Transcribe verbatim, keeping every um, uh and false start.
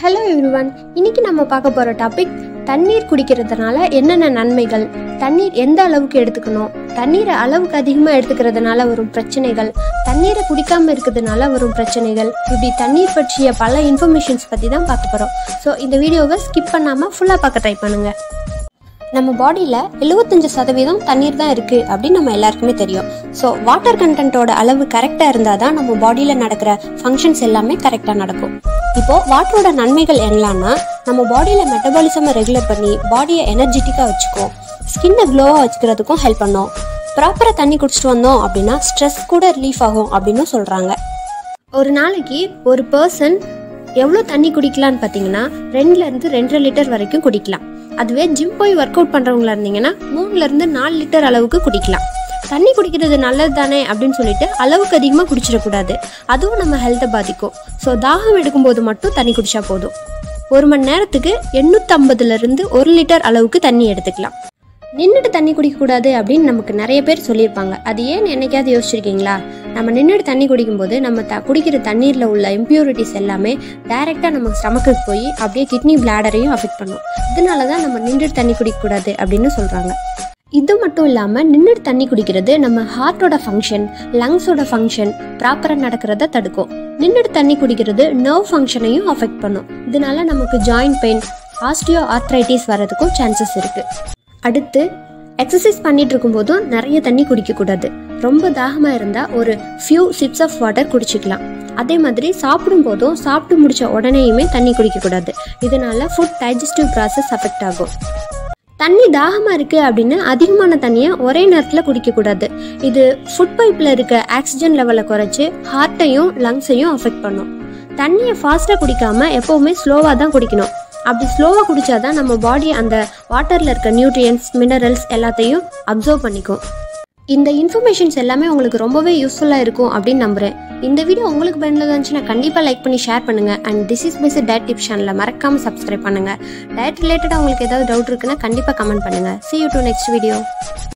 Hello everyone, இன்னைக்கு நம்ம பார்க்க போகிற டாபிக் தண்ணீர் குடிக்கிறதுனால என்னென்ன நன்மைகள், தண்ணீர் எந்த அளவுக்கு எடுத்துக்கணும், தண்ணீரை அளவுக்கு அதிகமாக எடுத்துக்கிறதுனால வரும் பிரச்சனைகள், தண்ணீரை குடிக்காமல் இருக்கிறதுனால வரும் பிரச்சனைகள், இப்படி தண்ணீர் பற்றிய பல இன்ஃபர்மேஷன்ஸ் பற்றி தான் பார்க்க போகிறோம். ஸோ இந்த வீடியோவை ஸ்கிப் பண்ணாமல் ஃபுல்லாக பார்க்க ட்ரை பண்ணுங்கள். நம்ம பாடியில் எழுபத்தஞ்சு சதவீதம் தண்ணீர் தான் இருக்குது அப்படின்னு நம்ம எல்லாருக்குமே தெரியும். ஸோ வாட்டர் கண்டென்ட்டோட அளவு கரெக்டாக இருந்தால் தான் நம்ம பாடியில் நடக்கிற ஃபங்க்ஷன்ஸ் எல்லாமே கரெக்டாக நடக்கும். இப்போது வாட்டரோட நன்மைகள் என்னன்னா, நம்ம பாடியில் மெட்டபாலிசமை ரெகுலேட் பண்ணி பாடியை எனர்ஜெட்டிக்காக வச்சுக்கும், ஸ்கின்னை க்ளோவாக வச்சுக்கிறதுக்கும் ஹெல்ப் பண்ணும். ப்ராப்பராக தண்ணி குடிச்சிட்டு வந்தோம் அப்படின்னா ஸ்ட்ரெஸ் கூட ரிலீஃப் ஆகும் அப்படின்னு சொல்கிறாங்க. ஒரு நாளைக்கு ஒரு பர்சன் எவ்வளோ தண்ணி குடிக்கலான்னு பார்த்தீங்கன்னா ரெண்டுலேருந்து ரெண்டரை லிட்டர் வரைக்கும் குடிக்கலாம். அதுவே ஜிம் போய் ஒர்க் அவுட் பண்ணுறவங்களா இருந்தீங்கன்னா மூணுலேருந்து நாலு லிட்டர் அளவுக்கு குடிக்கலாம். தண்ணி குடிக்கிறது நல்லது தானே அப்படின்னு சொல்லிட்டு அளவுக்கு அதிகமாக குடிச்சிடக்கூடாது, அதுவும் நம்ம ஹெல்த்தை பாதிக்கும். ஸோ தாகம் எடுக்கும்போது மட்டும் தண்ணி குடிச்சா போதும். ஒரு மணி நேரத்துக்கு எண்ணூற்றம்பதுலேருந்து ஒரு லிட்டர் அளவுக்கு தண்ணி எடுத்துக்கலாம். நின்றுட்டு தண்ணி குடிக்கக்கூடாது அப்படின்னு நமக்கு நிறைய பேர் சொல்லியிருப்பாங்க. அது ஏன்னு என்னைக்காவது யோசிச்சிருக்கீங்களா? நம்ம நின்றுட்டு தண்ணி குடிக்கும்போது நம்ம த குடிக்கிற தண்ணீரில் உள்ள இம்ப்யூரிட்டிஸ் எல்லாமே டைரெக்டாக நம்ம ஸ்டமக்குக்கு போய் அப்படியே கிட்னி பிளாடரையும் அஃபெக்ட் பண்ணும். இதனால தான் நம்ம நின்றுட்டு தண்ணி குடிக்கக்கூடாது அப்படின்னு சொல்கிறாங்க. இது மட்டும் இல்லாமல் நின்றுட்டு தண்ணி குடிக்கிறது நம்ம ஹார்ட்டோட ஃபங்க்ஷன், லங்ஸோட ஃபங்க்ஷன் ப்ராப்பராக நடக்கிறத தடுக்கும். நின்றுட்டு தண்ணி குடிக்கிறது நர்வ் ஃபங்க்ஷனையும் அஃபெக்ட் பண்ணும். இதனால நமக்கு ஜாயிண்ட் பெயின், ஆஸ்டியோ ஆர்த்ரைட்டிஸ் வர்றதுக்கும் சான்சஸ் இருக்குது. அடுத்து எக்ஸசைஸ் பண்ணிட்டு இருக்கும்போதும் நிறைய தண்ணி குடிக்கக்கூடாது. ரொம்ப தாகமாக இருந்தால் ஒரு ஃபியூ சிப்ஸ் ஆஃப் வாட்டர் குடிச்சிக்கலாம். அதே மாதிரி சாப்பிடும் போதும் சாப்பிட்டு முடிச்ச உடனேயுமே தண்ணி குடிக்கக்கூடாது. இதனால ஃபுட் டைஜஸ்டிவ் ப்ராசஸ் அஃபெக்ட் ஆகும். தண்ணி தாகமாக இருக்குது அப்படின்னு அதிகமான தண்ணியை ஒரே நேரத்தில் குடிக்கக்கூடாது. இது ஃபுட் பைப்பில் இருக்க ஆக்சிஜன் லெவலை குறைச்சி ஹார்ட்டையும் லங்ஸையும் அஃபெக்ட் பண்ணும். தண்ணியை ஃபாஸ்ட்டாக குடிக்காமல் எப்போவுமே ஸ்லோவாக தான் குடிக்கணும். அப்படி ஸ்லோவாக குடித்தாதான் நம்ம பாடி அந்த வாட்டரில் இருக்க நியூட்ரியன்ஸ், மினரல்ஸ் எல்லாத்தையும் அப்சர்வ் பண்ணிக்கும். இந்த இன்ஃபர்மேஷன்ஸ் எல்லாமே உங்களுக்கு ரொம்பவே யூஸ்ஃபுல்லாக இருக்கும் அப்படின்னு நம்புகிறேன். இந்த வீடியோ உங்களுக்கு பயனுள்ளதாக இருந்துச்சுன்னா கண்டிப்பாக லைக் பண்ணி ஷேர் பண்ணுங்கள். And this is best diet tips சேனலை மறக்காமல் சப்ஸ்கிரைப் பண்ணுங்கள். டயட் ரிலேட்டடாக உங்களுக்கு ஏதாவது டவுட் இருக்குன்னா கண்டிப்பாக கமெண்ட் பண்ணுங்கள். See you to next video.